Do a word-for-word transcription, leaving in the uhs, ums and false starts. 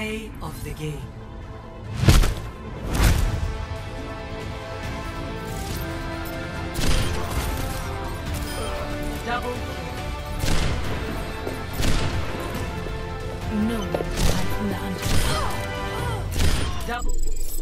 Play of the game. Double kill. No one can hide from the hunter. Double.